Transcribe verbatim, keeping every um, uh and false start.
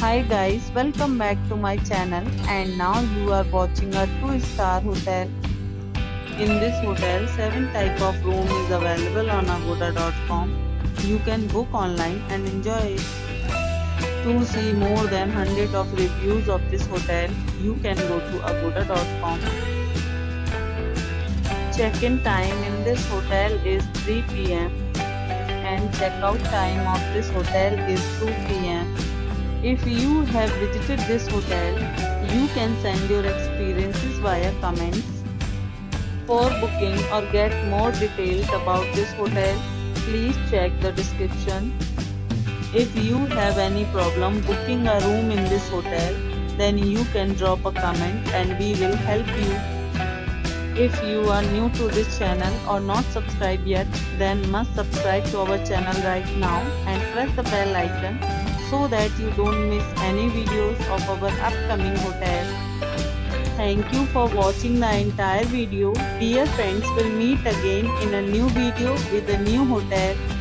Hi guys, welcome back to my channel and now you are watching a two star hotel. In this hotel, seven type of room is available on agoda dot com. You can book online and enjoy it. To see more than one hundred of reviews of this hotel, you can go to agoda dot com. Check-in time in this hotel is three p m and check-out time of this hotel is two p m If you have visited this hotel, you can send your experiences via comments. For booking or get more details about this hotel, please check the description. If you have any problem booking a room in this hotel, then you can drop a comment and we will help you. If you are new to this channel or not subscribed yet, then must subscribe to our channel right now and press the bell icon so that you don't miss any videos of our upcoming hotel. Thank you for watching the entire video. Dear friends, we'll meet again in a new video with a new hotel.